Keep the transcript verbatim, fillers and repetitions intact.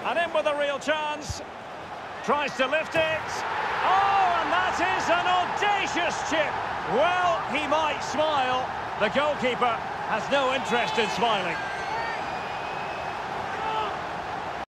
And in with a real chance. Tries to lift it. Oh, and that is an audacious chip. Well, he might smile. The goalkeeper has no interest in smiling.